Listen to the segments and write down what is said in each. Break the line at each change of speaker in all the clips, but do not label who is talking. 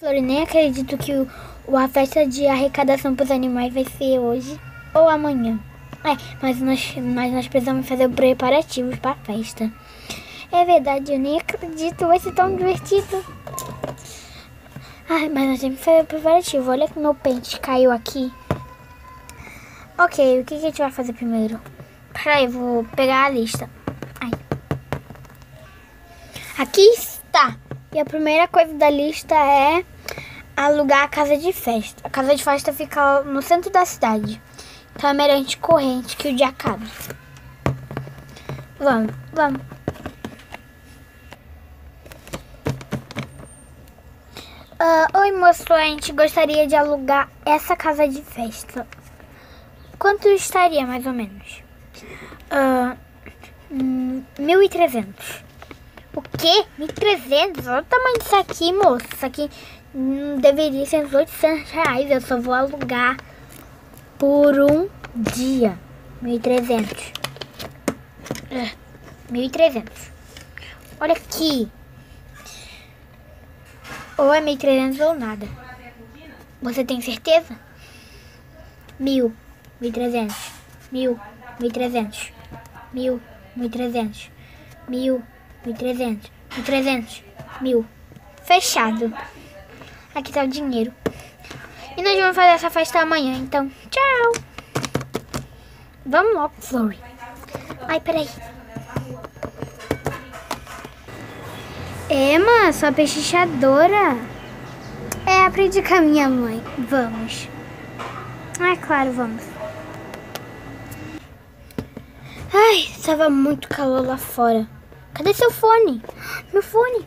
Eu nem acredito que a festa de arrecadação para os animais vai ser hoje ou amanhã. Mas nós precisamos fazer preparativos para a festa. É verdade, eu nem acredito, vai ser tão divertido. Mas nós temos que fazer preparativo. Olha que meu pente caiu aqui. Ok, o que a gente vai fazer primeiro? Peraí, vou pegar a lista. Aqui está. E a primeira coisa da lista é alugar a casa de festa. A casa de festa fica no centro da cidade. Então é melhor a gente correr antes que o dia acabe. Vamos. Oi, moço, a gente gostaria de alugar essa casa de festa. Quanto estaria, mais ou menos? 1.300. O quê? 1.300? Olha o tamanho disso aqui, moço. Isso aqui deveria ser uns R$800. Eu só vou alugar por um dia. 1.300. 1.300. Olha aqui. Ou é 1.300 ou nada. Você tem certeza? 1.000. 1.300. 1.000. 1.300. 1.000. 1.300. 1.000. 1.300. 1.300. 1.000. Fechado. Aqui tá o dinheiro. E nós vamos fazer essa festa amanhã, então. Tchau. Vamos logo, Flori. Peraí. Emma, sua pechinchadora. Aprendi com a minha mãe. Vamos. Claro, vamos. Estava muito calor lá fora. Cadê seu fone? Meu fone.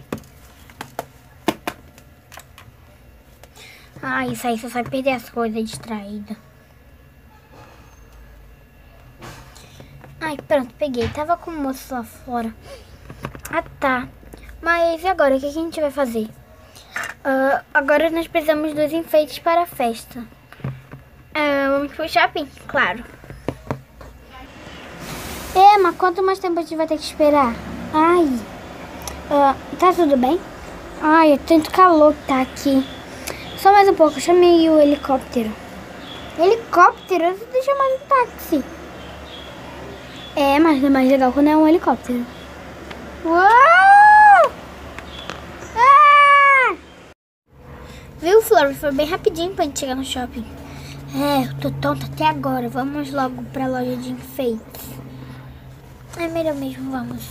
Isso aí você vai perder as coisas distraída. Pronto, peguei. Tava com o moço lá fora. Tá. Mas e agora? O que a gente vai fazer? Agora nós precisamos dos enfeites para a festa. Vamos pro shopping? Claro. Mas quanto mais tempo a gente vai ter que esperar? Tá tudo bem? É tanto calor que tá aqui. Só mais um pouco, eu chamei o helicóptero. Helicóptero? Eu tô chamando um táxi. Mas é mais legal quando é um helicóptero. Uou! Viu, Flor? Foi bem rapidinho pra gente chegar no shopping. Eu tô tonta até agora. Vamos logo pra loja de enfeites. Melhor mesmo, vamos.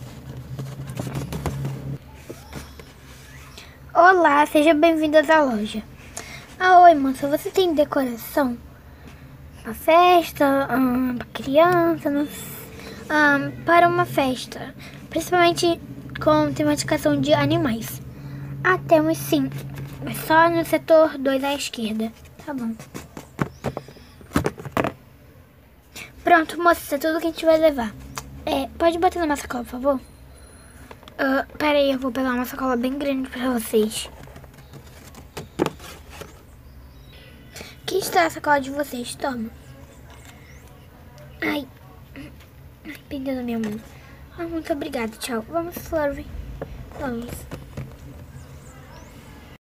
Olá, sejam bem-vindas à loja. Oi, moça, você tem decoração? Pra festa, pra criança, para uma festa. Principalmente com tematização de animais. Temos sim. É só no setor 2 à esquerda. Tá bom. Pronto, moça, isso é tudo que a gente vai levar. Pode botar numa sacola, por favor? Peraí, eu vou pegar uma sacola bem grande pra vocês. Aqui está a sacola de vocês, toma. Perdeu na minha mão. Muito obrigada, tchau. Vamos, Flor. Vamos.